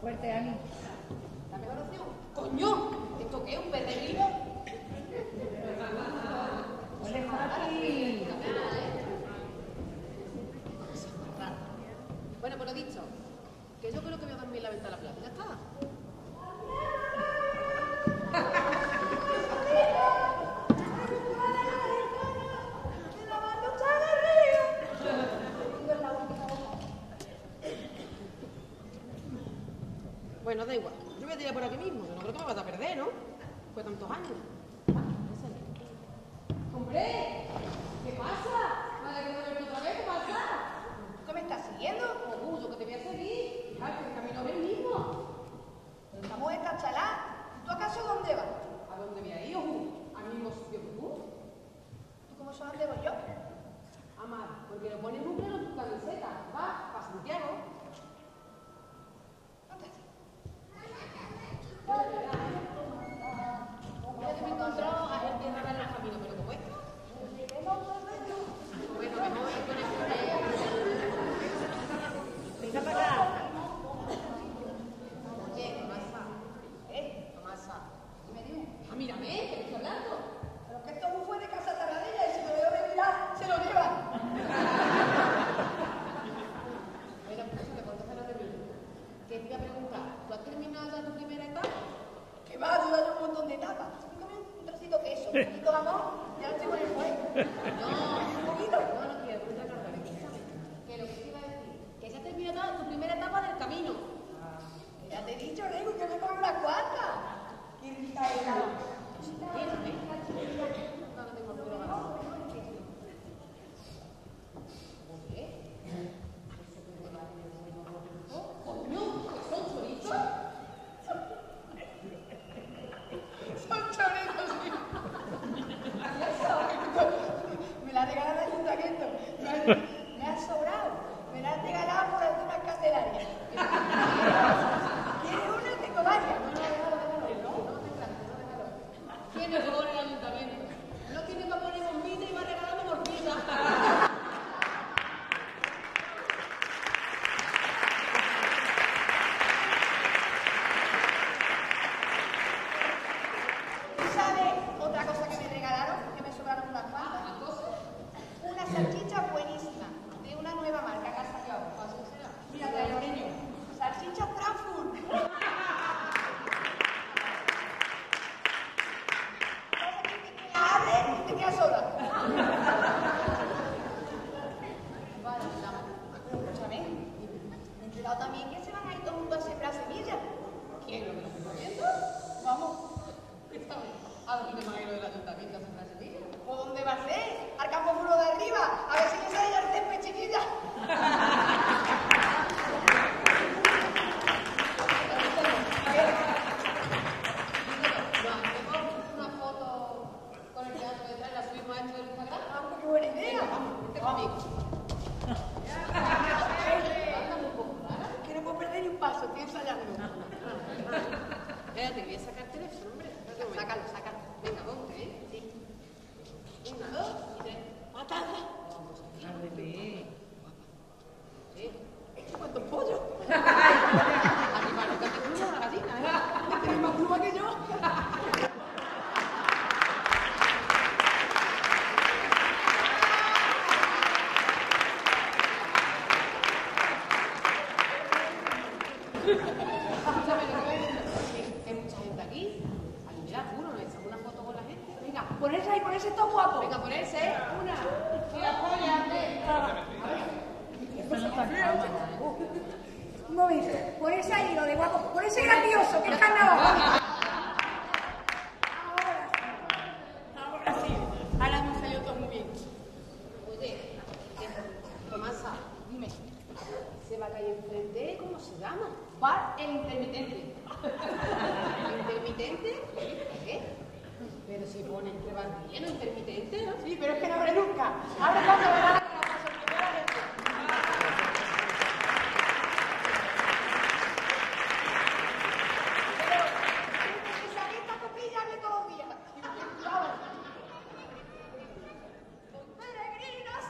Fuerte, Ani. ¿La mejor opción? ¡Coño! ¿Esto qué? ¿Un peregrino? ¡Ole, Fati! Bueno, pues lo dicho, que yo creo que voy a dormir en la ventana plata. ¿Ya está? Bueno, da igual. Yo voy a tirar por aquí mismo, que no creo que me vaya a perder, ¿no? Fue tantos años. ¡Hombre! ¿Qué pasa? ¿Vale que no me otra vez? ¿Qué pasa? ¿Qué me estás siguiendo? Orgullo, que te voy a seguir. Hija, que el camino es el mismo. Estamos esta chalá. ¿Tú acaso dónde vas? ¿A dónde voy a ir, Ojú? ¿Al mismo sitio que tú? ¿Tú cómo sabes dónde voy yo? Amar, porque lo pones número en tu camiseta. Va, para Santiago. No te haces. Ya te me he encontrado a gente rara en el camino, pero como esto. Bueno, mejor ir con el Venga para acá. Oye, Tomasa. Tomasa. Ah, mírame, que te estoy hablando. Pero que esto fue de casa Tarradella y si me veo de mirar, se lo llevan. Bueno, pues eso, que contéstanos de mí. Que te iba a preguntar, ¿tú has terminado ya tu primera etapa? Que va a ayudar un montón de tapas. Un trocito de queso, un poquito de jamón, ya estoy con el fuego. Un poquito. No quiero, pregunta Carmen, escúchame. Que lo que te iba a decir, que ya has terminado tu primera etapa del camino. Ya te he dicho, Rego, que me pongo la cuarta. Qué rica era. Mírame. No tengo puro ganado. Coño, ¿que son chorizos? Son chorizos, sí. ¿Y eso? Me la regalado el ayuntamiento. Me ha sobrado. Me la han regalado por algunas cancelarias. ¿Quieres una? Tengo varias. Tiene favor el ayuntamiento. No tiene para poner bombita y va regalando morfina. ¿Tú sabes otra cosa que me regalaron? Que me sobraron unas cuantas. Una salchicha buenísima. De una nueva marca que ha salido ahora. Mira, te lo enseño. Salchicha Frankfurt. ¡Abre y te queda sola! Vale, pero escúchame. Me he enterado también que se van a ir todo el mundo a sembrar semillas. ¿Quién? ¿Lo del ayuntamiento? Vamos. ¿A dónde va a ir lo del ayuntamiento a sembrar semillas? ¿Por dónde va a ser? Al campo puro de arriba. A ver si me sale ya el césped, chiquilla. Una foto con el teatro detrás y la subimos a esto del Instagram. Ah, pues qué buena idea. Tengo amigos. Que no puedo perder ni un paso, estoy ensayando. Espérate, voy a sacar el teléfono, hombre. Sácalo, sácalo. Venga, ponte, ¿eh? Sí. 1, 2 y 3. ¡Matada! Ándale. Sí. ¿Cuántos pollos? Arriba, lo que te pluma la gallina, ¿eh? Tienes más pluma que yo. Escúchame, lo que voy a decir. Hay mucha gente aquí. Ay, mira, uno, nos echamos una foto con la gente. Venga, Ponerse ahí, ponerse todo guapo. venga, ponerse, ¿eh? Una. Mira, Esto no está en cámara, ¿eh? Un momento. Ponerse ahí, lo de guapo. Ponerse gracioso, que es carnaval. Ahora sí. Ahora hemos salido todos muy bien. Oye, Tomasa, dime, ¿se va a caer enfrente? ¿Cómo se llama? Bar el intermitente. ¿El intermitente? ¿Qué? Pero si pone entre bar lleno, intermitente, ¿no? Sí, pero es que no abre nunca. Abre cuando me da la gana, paso el primero de esto. Pero, esa lista copilla hable todos los días. Vamos. Peregrinos,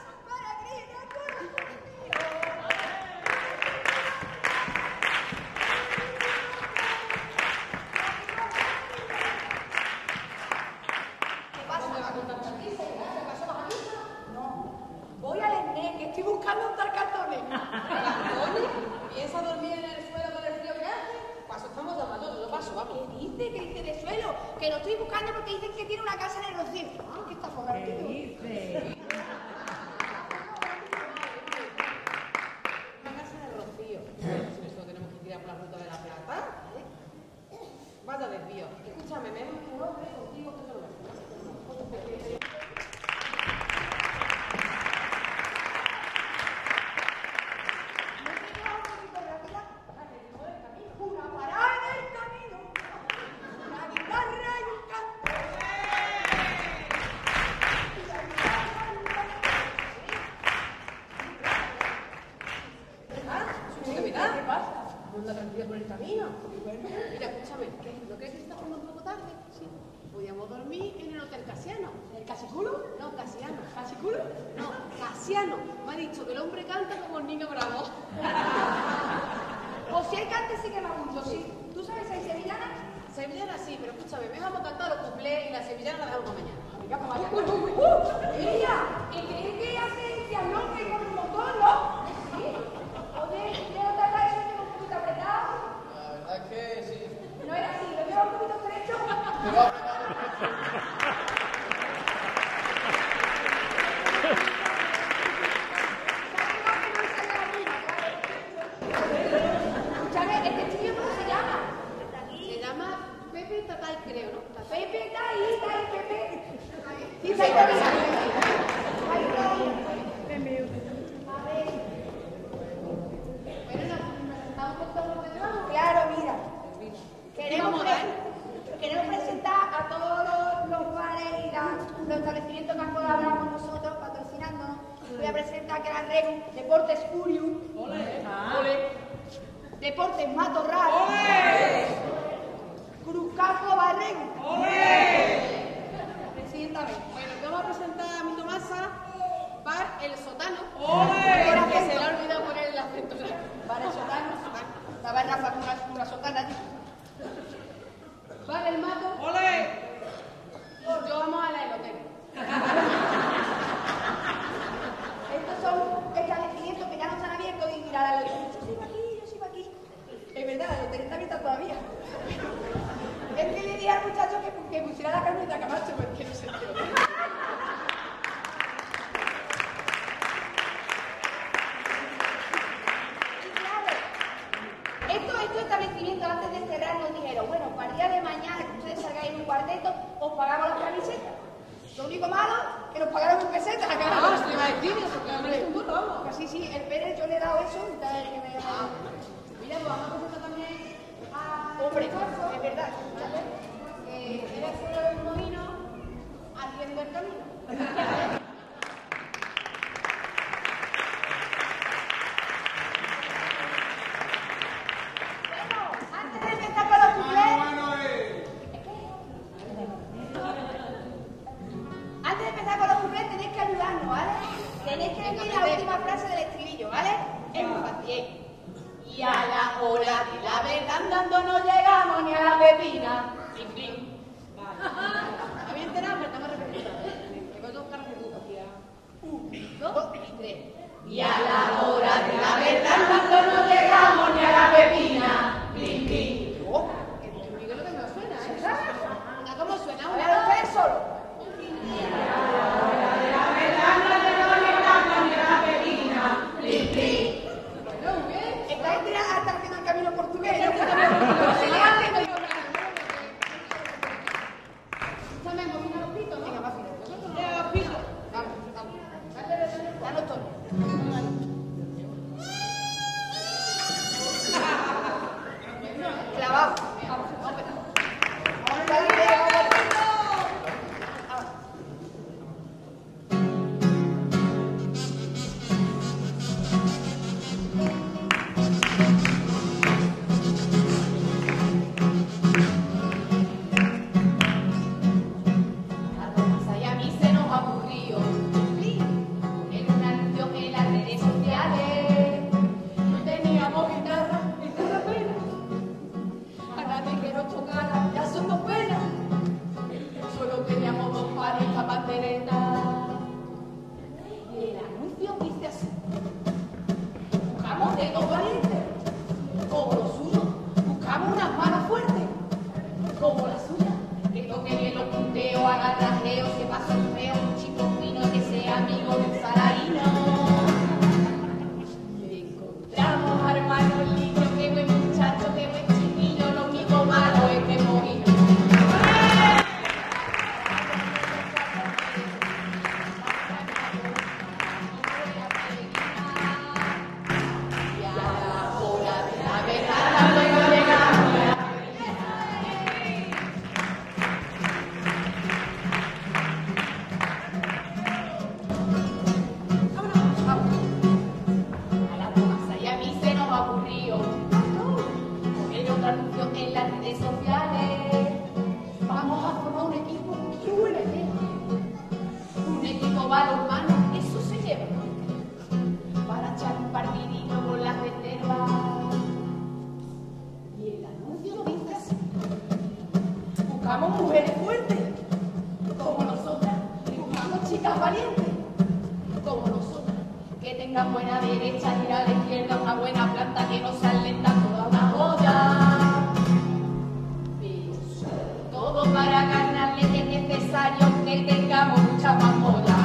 peregrinos, corazón mío. anda tranquila por el camino. Bueno, mira, escúchame, ¿no crees que se está poniendo un poco tarde? Sí. Podíamos dormir en el Hotel Casiano. ¿El Casiculo? No, Casiano. ¿Casiculo? No, Casiano. Me ha dicho que el hombre canta como el niño bravo. O si hay cante sí que me gusta, sí. ¿Tú sabes si hay sevillana? Sevillana sí, pero escúchame, vamos a cantar los cuplés y la sevillana la dejamos mañana. Venga, pues vaya. Mira, es que hace que al nombre con un montón, ¿no? Sí. Oye, ¿qué no te parece que tengo un poquito apretado? La verdad es que sí. No era así, lo llevo un poquito estrecho. Escúchame, ¿este chiquillo cómo se llama? Se llama Pepe Tatay, creo, ¿no? Pepe, está ahí, Pepe. Sí, está ahí, Pepe. Ahí está. A ver. Bueno, nos presentamos un poco lo que llevamos. Claro, mira. Queremos presentar a todos los bares y los establecimientos que han colaborado con nosotros, patrocinándonos. Voy a presentar que la Regu, Deportes Curium, Deportes Matorral, Cruzcampo Barregu. Presidenta, bueno, vamos a presentar a mi Tomasa, Bar El Sotano. Que se le ha olvidado poner el acento. Bar El Sotano. Estaba en Rafa con una sotana allí. Bar El Mato. Y yo vamos a la del hotel. Estos son establecimientos que ya no están abiertos y mirar al hotel. Yo sigo aquí. Es verdad, el hotel está abierto todavía. Es que le dije al muchacho que pusiera la Carmelita Camacho, porque no se enteró. Y claro, estos establecimientos antes de cerrar nos dijeron, bueno, para el día de mañana que ustedes salgáis en un cuarteto, os pagamos las camisetas. Lo único malo, que nos pagaron en pesetas. Se va a decir eso, que hombre, es un puto, vamos. Sí, sí, el Pérez yo le he dado eso, entonces que me Mira, pues vamos a presentar también a... Hombre, es verdad, escúchame. Era solo un molino haciendo el camino. Bueno, antes de empezar con los cuplés, tenéis que ayudarnos, ¿vale? Tenéis que decir la última frase del estribillo, ¿vale? Es muy fácil. Y a la hora de la verdad andando no llegamos ni a la pepina. Clink, clink. Me había enterado, pero estamos repetiendo. Tengo dos caras de puta, tía. 1, 2 y 3. Y a la hora de la verdad andando no llegamos ni a la pepina. Clink, clink. Oh, que es lo que me suena, ¿eh? Venga, ¿cómo suena? Ahora lo ves solo. Bueno, muy bien. Esta gente ya está haciendo el camino portugués. ¿No? Escúchame, hemos vino a los pitos, ¿no? Venga, más fino. Ya, los pitos. Vamos, vamos. Danos todo. redes sociales. Vamos a formar un equipo, qué buena idea. Un equipo balonmano, eso se lleva. Para echar un partidito con las reservas. Y el anuncio lo dice así. Buscamos mujeres fuertes, como nosotras. Y buscamos chicas valientes, como nosotras. Que tengan buena derecha, ir a la izquierda, una buena planta, que no sean lentas, toda una joya. Pero sobre todo para ganarle es necesario que tengamos mucha más joya.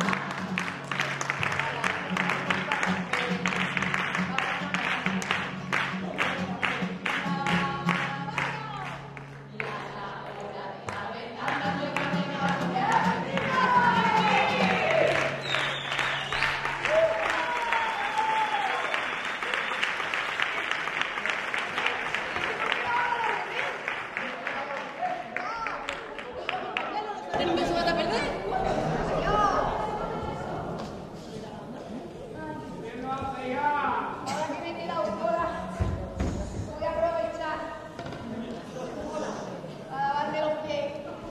¿No se van a perder? Ahora que me queda autora, voy a aprovechar a lavarme los pies.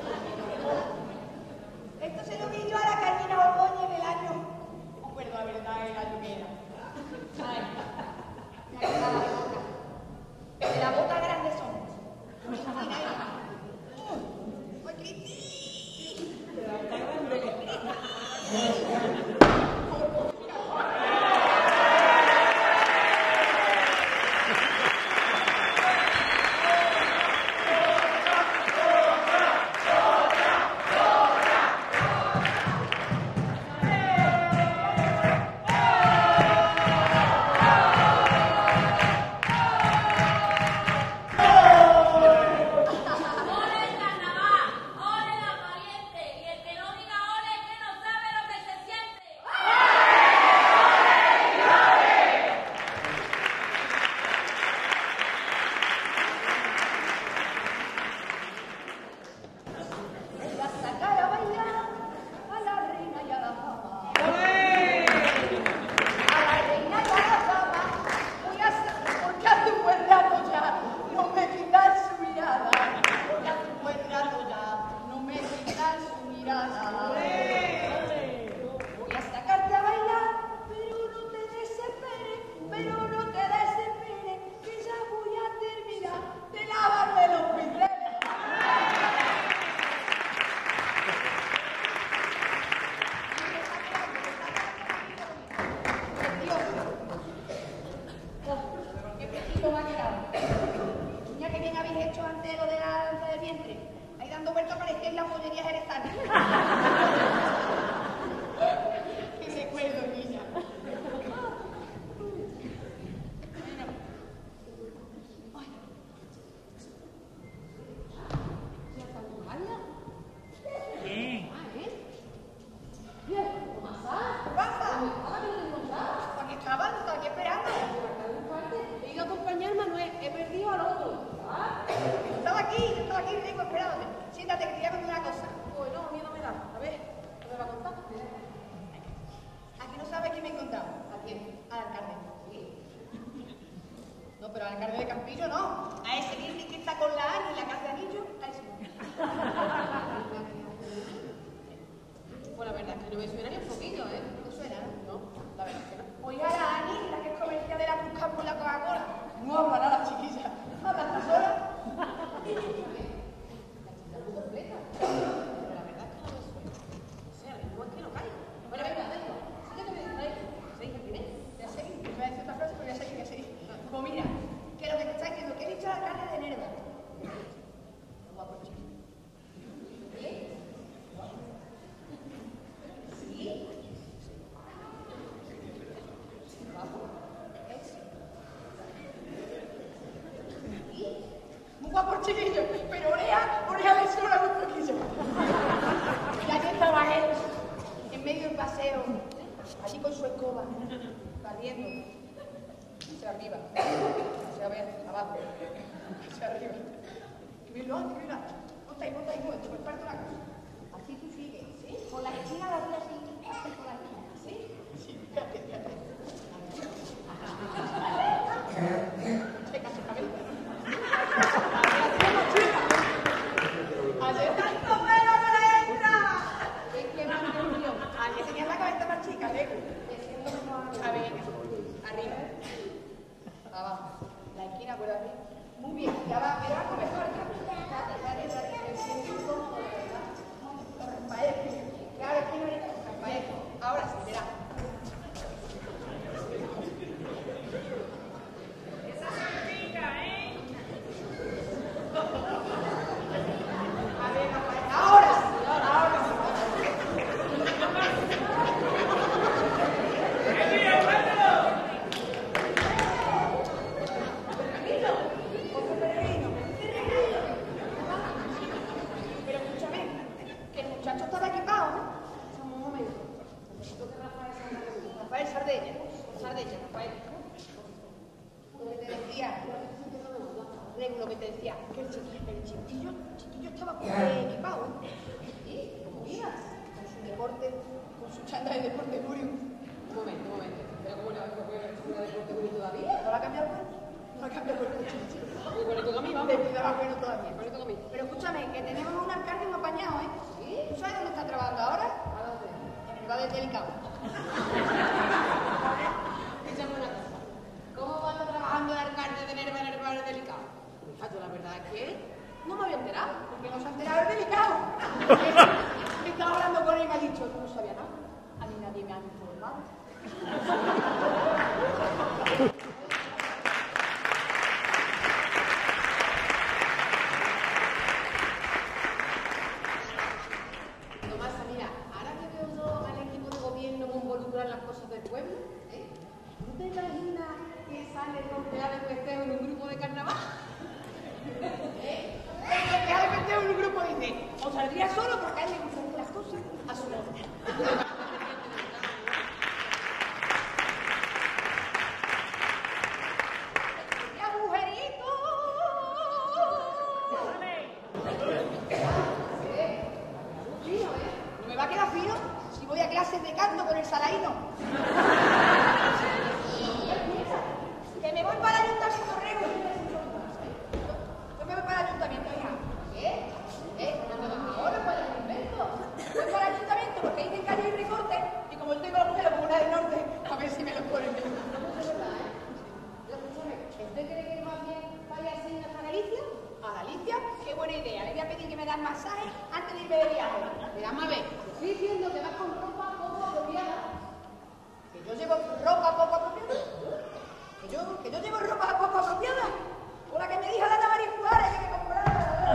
Esto se lo vi yo a la Carmina Ordóñez del año, no recuerdo la verdad el año que era. Ay, me ha quedado la boca. De la boca grande somos. Mira, ¡ay, Cristi! ¡Ole el carnaval! ¡Ole la valiente! Y el que no diga ole es que no sabe lo que se siente. Voy a sacar a bailar a la reina y a la dama. A la reina y a la dama voy a sacar, porque hace un buen rato ya no me quitan su mirada. Porque hace un buen rato ya no me quitan su mirada. Voy a sacarte a bailar, pero no te desesperes, que ya voy a terminar de lavarme los pinceles. ¡Qué precioso me ha quedado! Niña, que bien habéis hecho antes lo de la danza del vientre. Ahí dando vueltas parecéis la pollería jerezana. ¡Qué recuerdo, niña! ¿Ya está jugando? Sí. Ah, ¿eh? Bien, ¿cómo pasa? ¿Qué pasa? ¿Ahora que no te encontrás? Aquí estaba, no estaba aquí esperando. He ido a acompañar a Manuel, he perdido al otro. Estaba aquí, rico, esperándote. Siéntate, que te voy a contar una cosa. Pues no, miedo me da. A ver, ¿qué me va a contar? Aquí no sabes quién me he encontrado. ¿A quién? Al alcalde. No, pero al alcalde de Campillo no. A ese que está con la Ani y la casa de anillo, a ese no. Pues la verdad es que no me suena ni un poquillo, ¿eh? ¿No suena, no? No, la verdad es que no. Oiga, la Ani, la que es comercial de la Cruz Campo y la Coca-Cola. No habla nada, chiquilla. Habla tú sola. Completa. Pero la verdad es que no me suena. O sea, no es que no caiga. Bueno, venga, venga. ¿Qué te me dices? ¿Seguís el primer? Voy a seguir. Me voy a decir otra frase, pero voy a seguir. Pues mira, que lo que te está diciendo, que he dicho la carne de Nerva. Guapo, chico. ¿Sí? ¿Sí? Guapo. ¿Sí? Muy guapo el chiquillo, pero oreja le sobra un poquillo. Ya que estaba él en medio del paseo, allí con su escoba, barriendo, hacia arriba, hacia ver, abajo, hacia arriba. Y mira, ponte ahí, muévete, pues parte una cosa. Así tú sigues, ¿sí? Con la esquina la vida así, con la esquina, ¿sí? Sí, fíjate. Checa su cabeza. abajo. La esquina, acuérdate. Muy bien, ya va, pero algo mejor. Dale, me siento incómodo, ¿verdad? Rafael, claro, es que no eres Rafael. Ahora sí, verá. Esa salpica, ¿eh? A ver, Rafael, ahora sí, ahora sí. Pero escúchame, que el muchacho estaba equipado, ¿no? Un momento. Necesito que Rafael Rafael Sardeña, Rafael. Lo que te decía, que el chiquillo estaba equipado, ¿eh? ¿Sí? Como mira, con su deporte, con su chanda de deporte Julio. Un momento. ¿Pero cómo le va a poner deporte Julio todavía? ¿No la ha cambiado el cuerpo? No ha cambiado el cuerpo, chiquillo. Muy bonito que a mí, vamos. De cuidado bueno todavía. Bonito que a mí. Pero escúchame, que tenemos un alcalde muy apañado, ¿eh? ¿Sí? ¿Tú sabes dónde está trabajando ahora? ¿A dónde? En el bar del Delicado. Escúchame una cosa. ¿Cómo va a estar trabajando el alcalde de Nerva en el bar delicado? Hija, yo la verdad es que no me había enterado. Porque no se ha enterado el Delicado. He estado hablando con él y me ha dicho, tú no sabías nada. A mí nadie me ha informado. Tomasa, mira, ahora que veo yo al equipo de gobierno que involucra en las cosas del pueblo, ¿tú te imaginas que sale el concejal de festejo en un grupo de carnaval? El concejal de festejo en un grupo dice, o saldría solo porque a él le gustan las cosas a su manera. ¡Ya, mujerito! Fino, ¿eh? No me va a quedar fino si voy a clases de canto con el saladino. Que me voy para el ayuntamiento, Rego. Yo me voy para el ayuntamiento, hija. ¿Qué? Ahora para el invento. Voy para el ayuntamiento porque dicen que hay recorte y como yo tengo la mujer como una del norte, a ver si me lo ponen bien. ¿Usted cree que más bien vaya así hasta Galicia? ¿A Galicia? Qué buena idea. Le voy a pedir que me den masaje antes de irme de viaje. Mira, a ver, te estoy diciendo que vas con ropa poco apropiada. ¿Que yo llevo ropa poco apropiada? ¿Que yo llevo ropa poco apropiada? Con la que me dijo la Ana María Juárez que me comprara.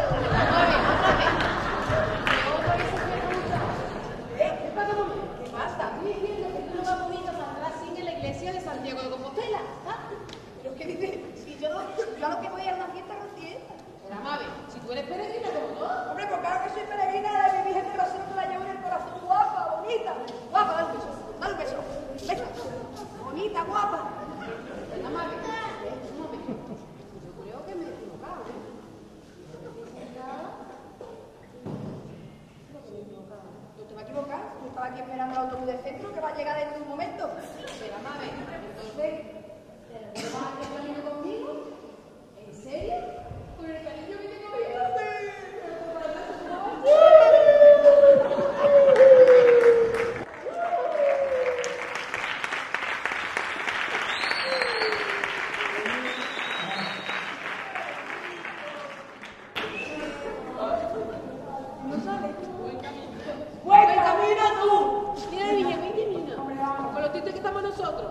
¿Qué pasa? Estoy diciendo que tú no vas bonito saldrás sin en la iglesia de Santiago de Compostela. ¿Pero qué dice? Si yo a lo que voy a una fiesta reciente. Pero, Mave, si tú eres peregrina como yo. Hombre, pues claro que soy peregrina de mi Virgen del Rocío que la llevo en el corazón. Guapa, bonita. Guapa, dale un beso. Dale un beso. Venga. Bonita, guapa. Venga, Mave, un momento. Yo creo que me he equivocado, ¿eh? ¿No te vas a equivocar? Yo estaba aquí esperando el autobús del centro que va a llegar dentro de un momento. Pero, Mave, entonces, ¿te vas a hacer camino conmigo? ¿En serio? ¿Con el cariño que tengo viéndote? ¡Buen camino tú! Mira, niña, con los títulos que estamos nosotros.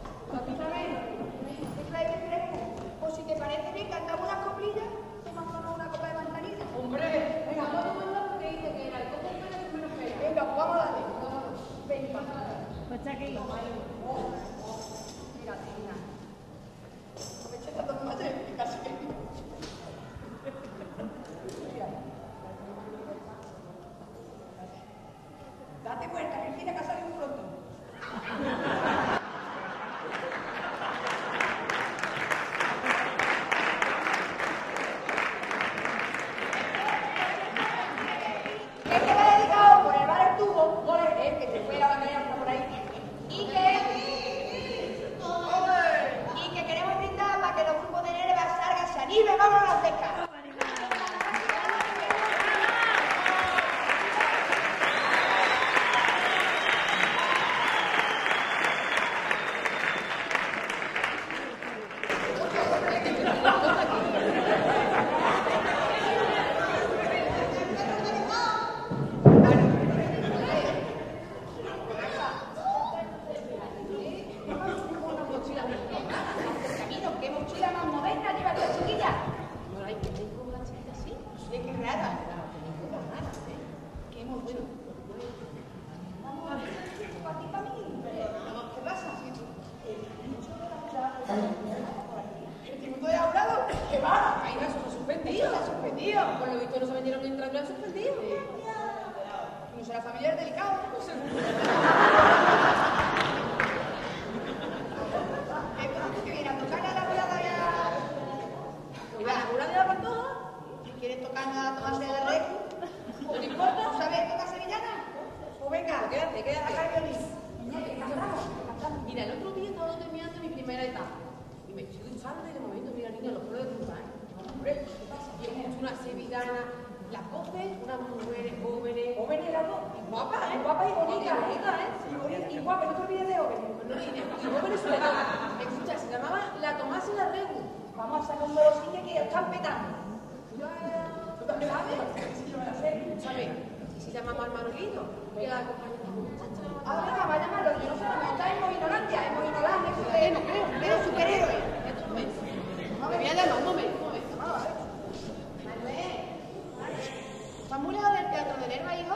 O si te parece bien, cantamos unas coplillas, tomamos una copa de manzanilla. Hombre, venga, vamos a tomarlo porque dice que el alcohol es menos pega. Venga, pues vamos a darle. Venga. Pues está aquí. Mira, mira. No me eches tanto tomate, que casi que... Mira. Date vuelta, que tiene que salir muy pronto. Este va dedicado por el bar El Tubo, que te fue la bandera por ahí. Y que queremos brindar para que los grupos de Nerva salgan, se animen, vamos a las becas. que no se vendieron en Tranquilo suspendido. No será familiar delicado. ¿Qué viene a tocar a la jurada ya? ¿Y va la jurada de la Pantoja? Si quieres tocar a tomarse la red, ¿No te importa? ¿sabes tocar sevillana? Pues venga, Quédate. acá el violín. Que cantamos. Mira, el otro día estaba terminando mi primera etapa. Y me estoy duchando y de momento, mira, niña, los pelos de punta, ¿eh? Hombre, ¿qué pasa? Y es una sevillana, las voces, unas mujeres jóvenes. Jóvenes las dos. Y guapas, ¿eh? Y guapa y bonita, bonita, ¿eh? Y guapa, no te olvides de jóvenes. No, y jóvenes sobre todo. Escucha, se llamaba La Tomás y la Regu. Vamos a sacar un nuevo cine que están petando. ¿Tú también sabes? Sí, yo me la sé. ¿Sabes? ¿Y si llamamos al Manolito? Que la acompaña a la muchacha. Ahora venga, va a llamarlo. Yo no sé cómo está en Movinolandia. En Movinolandia, no creo. Pero superhéroe. Un momento. Me voy a llamar, un momento. Manuel. ¿Estás muy lejos del Teatro de Nerva, hijo?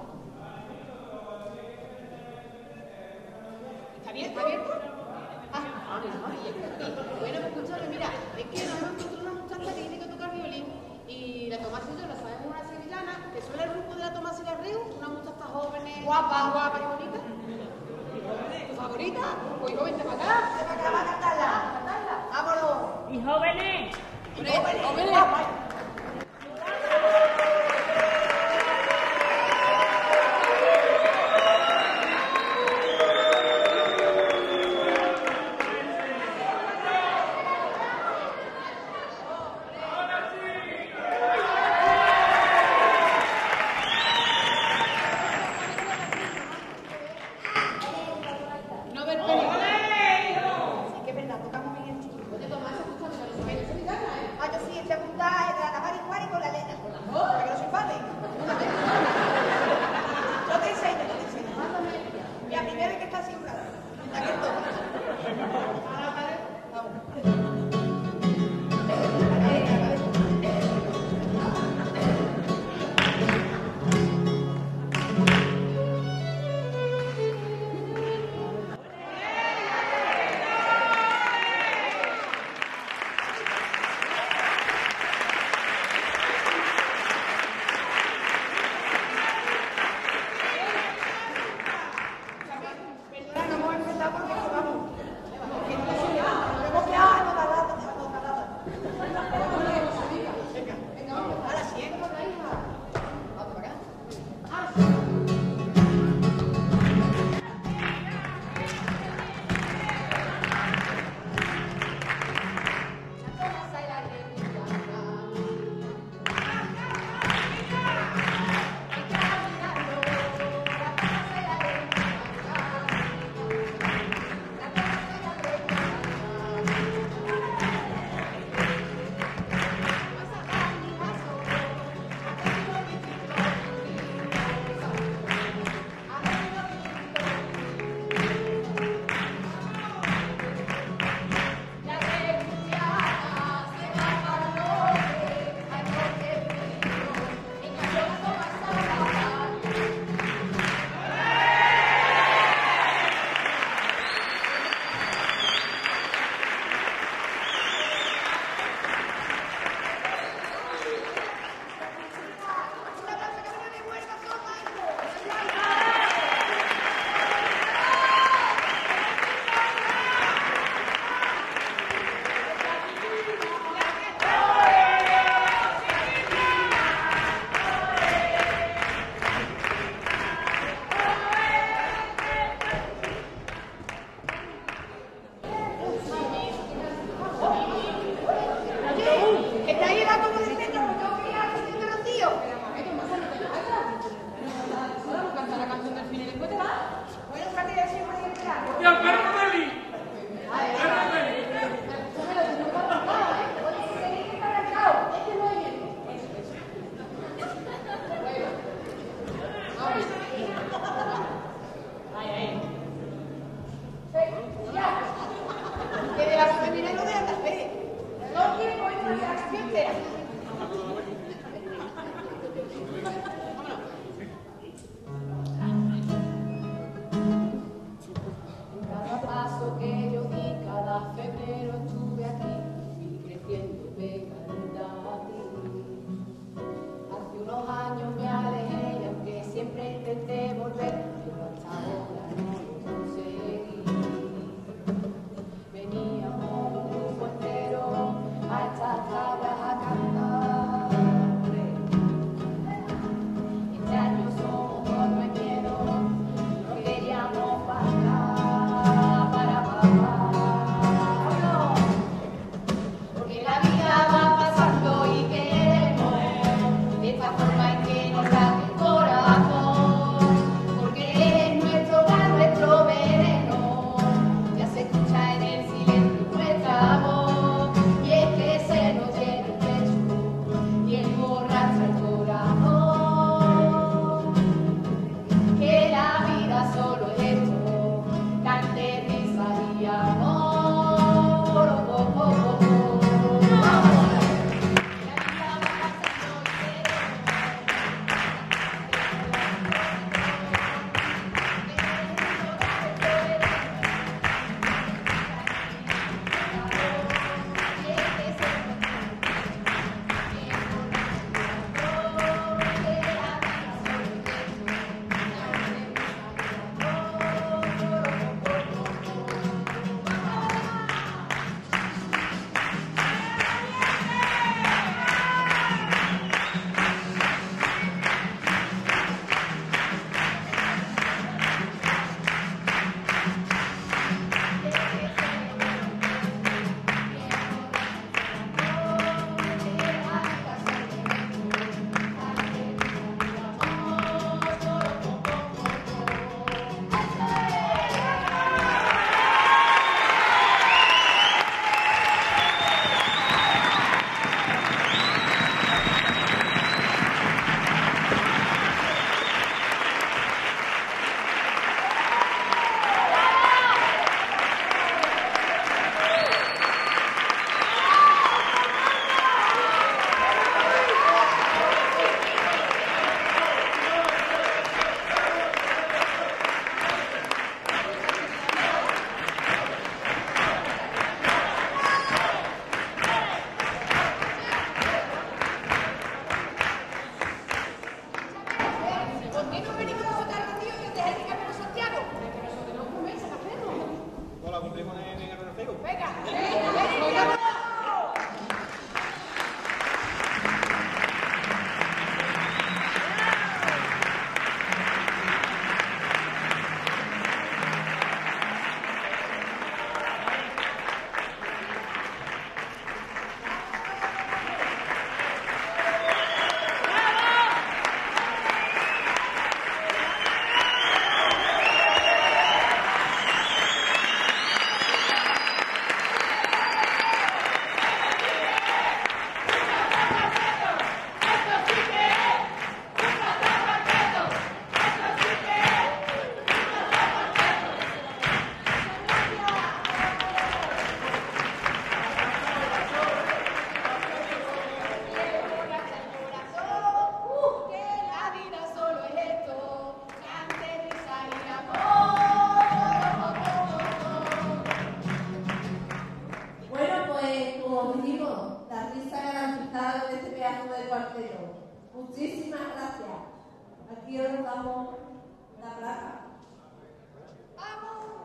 ¿Está abierto? Ah, bueno, pues escúchame, mira, es que nos hemos encontrado una muchacha que tiene que tocar violín y la Tomás y yo la sabemos una sevillana que suena el grupo de la Tomás y la Reu, una muchacha joven, guapa y bonita. ¿Tu favorita? Pues hijo, vente para acá. Se va a acabar cantarla. Vámonos. Y jóvenes, Jóvenes. No ver peligro. Sí que es verdad, tocamos bien el chico. Oye, Tomás, escúchame, pero si vienes sevillana, ¿eh? Ah, yo sí, estoy apuntada entre la Tamara y Juan y con la Elena. Para que no se enfade. Yo te enseño. La primera vez que está así un rato. Aquí estoy. Perdona, no hemos empezado porque es que vamos. Que no se llama. Nos hemos quedado anodadadas. Venga, vamos. Ahora sí, ¿eh? Vamos para acá. ¿Está ahí la como de centro? ¿Me tengo que ir al centro de los tíos? Vamos a cantar la canción del fin y después te vas. Bueno, fíjate, ya soy más liberal. ¡Y al perro Meli! ¡Perro Meli! Que de la femenina no de andar fe. No quiere comer la canción entera. Cada paso que yo di, cada febrero estuve aquí, fui creciendo pegadita a ti. amigos, la risa garantizada de este pedazo de cuarteto. Muchísimas gracias. Aquí os damos la placa. ¡Vamos!